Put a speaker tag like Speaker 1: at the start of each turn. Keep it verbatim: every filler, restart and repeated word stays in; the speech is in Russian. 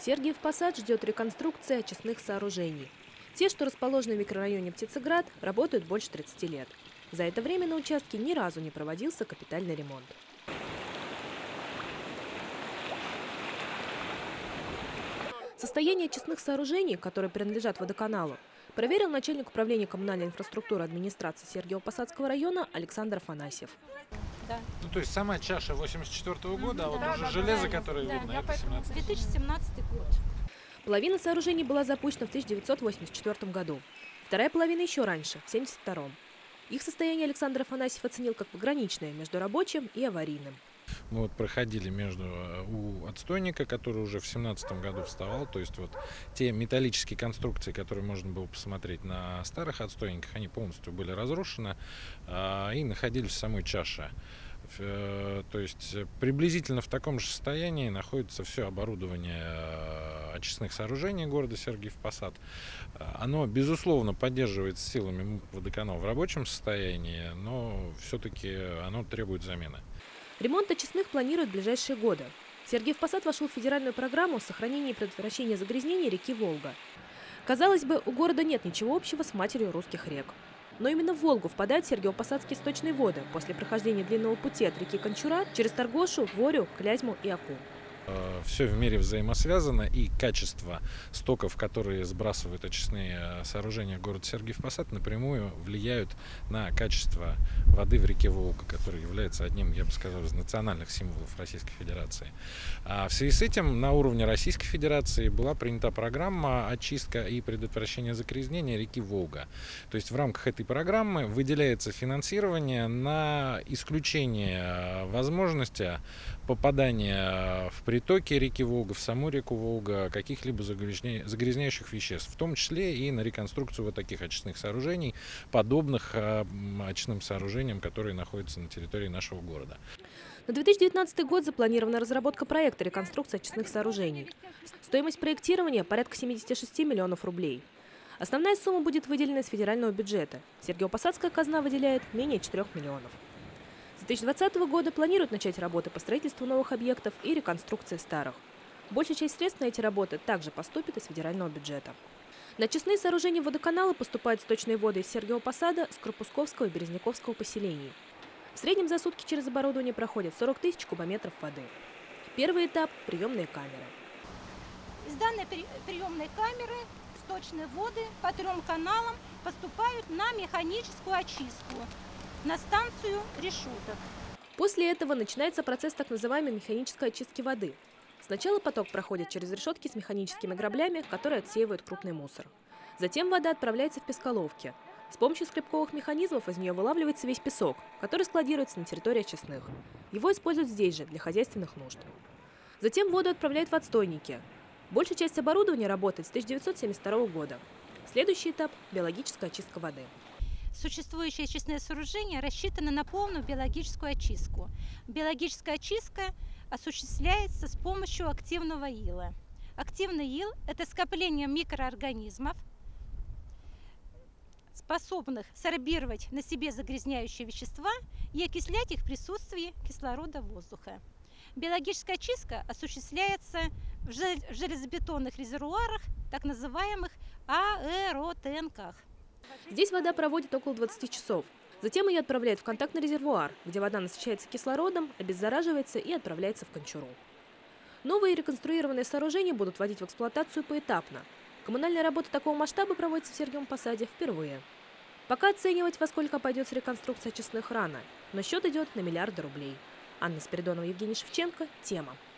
Speaker 1: Сергиев Посад ждет реконструкция очистных сооружений. Те, что расположены в микрорайоне Птицеград, работают больше тридцати лет. За это время на участке ни разу не проводился капитальный ремонт. Состояние очистных сооружений, которые принадлежат водоканалу, проверил начальник управления коммунальной инфраструктуры администрации Сергиево-Посадского района Александр Афанасьев.
Speaker 2: Да.
Speaker 3: Ну, то есть сама чаша восемьдесят четвёртого года, а вот
Speaker 2: да,
Speaker 3: уже
Speaker 2: да,
Speaker 3: железо,
Speaker 2: да,
Speaker 3: которое
Speaker 2: да,
Speaker 3: видно,
Speaker 2: я
Speaker 3: это семнадцатый.
Speaker 2: две тысячи семнадцатый год.
Speaker 1: Половина сооружений была запущена в тысяча девятьсот восемьдесят четвёртом году. Вторая половина еще раньше, в семьдесят втором. Их состояние Александр Афанасьев оценил как пограничное между рабочим и аварийным.
Speaker 3: Мы вот проходили между у отстойника, который уже в семнадцатом году вставал, то есть вот те металлические конструкции, которые можно было посмотреть на старых отстойниках, они полностью были разрушены а, и находились в самой чаше. То есть приблизительно в таком же состоянии находится все оборудование очистных сооружений города Сергиев Посад. Оно, безусловно, поддерживается силами водоканала в рабочем состоянии, но все-таки оно требует замены.
Speaker 1: Ремонт очистных планируют в ближайшие годы. Сергиев Посад вошел в федеральную программу сохранения и предотвращения загрязнения реки Волга. Казалось бы, у города нет ничего общего с матерью русских рек. Но именно в Волгу впадают Сергиево-Посадские сточные воды после прохождения длинного пути от реки Кончура через Торгошу, Ворю, Клязьму и Аку.
Speaker 3: Все в мире взаимосвязано, и качество стоков, которые сбрасывают очистные сооружения города Сергиев Посад, напрямую влияют на качество воды в реке Волга, которая является одним, я бы сказал, из национальных символов Российской Федерации. А в связи с этим на уровне Российской Федерации была принята программа очистка и предотвращение загрязнения реки Волга. То есть в рамках этой программы выделяется финансирование на исключение возможности попадания в притоки реки Волга, в саму реку Волга каких-либо загрязняющих веществ, в том числе и на реконструкцию вот таких очистных сооружений, подобных очистным сооружениям, которые находятся на территории нашего города.
Speaker 1: На две тысячи девятнадцатый год запланирована разработка проекта реконструкции очистных сооружений. Стоимость проектирования – порядка семидесяти шести миллионов рублей. Основная сумма будет выделена из федерального бюджета. Сергиево-Посадская казна выделяет менее четырёх миллионов. С две тысячи двадцатого года планируют начать работы по строительству новых объектов и реконструкции старых. Большая часть средств на эти работы также поступит из федерального бюджета. На очистные сооружения водоканала поступают сточные воды из Сергиева Посада, Скоропусковского и Березняковского поселений. В среднем за сутки через оборудование проходят сорок тысяч кубометров воды. Первый этап – приемные камеры.
Speaker 2: Из данной приемной камеры сточные воды по трем каналам поступают на механическую очистку на станцию решеток.
Speaker 1: После этого начинается процесс так называемой механической очистки воды. Сначала поток проходит через решетки с механическими граблями, которые отсеивают крупный мусор. Затем вода отправляется в песколовки. С помощью скребковых механизмов из нее вылавливается весь песок, который складируется на территории очистных. Его используют здесь же, для хозяйственных нужд. Затем воду отправляют в отстойники. Большая часть оборудования работает с тысяча девятьсот семьдесят второго года. Следующий этап – биологическая очистка воды.
Speaker 2: Существующие очистные сооружения рассчитаны на полную биологическую очистку. Биологическая очистка осуществляется с помощью активного ила. Активный ил – это скопление микроорганизмов, способных сорбировать на себе загрязняющие вещества и окислять их в присутствии кислорода воздуха. Биологическая очистка осуществляется в железобетонных резервуарах, так называемых аэротенках.
Speaker 1: Здесь вода проводит около двадцати часов. Затем ее отправляют в контактный резервуар, где вода насыщается кислородом, обеззараживается и отправляется в Кончуру. Новые реконструированные сооружения будут вводить в эксплуатацию поэтапно. Коммунальная работа такого масштаба проводится в Сергиевом Посаде впервые. Пока оценивать, во сколько обойдется реконструкция очистных рано, но счет идет на миллиарды рублей. Анна Спиридонова, Евгений Шевченко. Тема.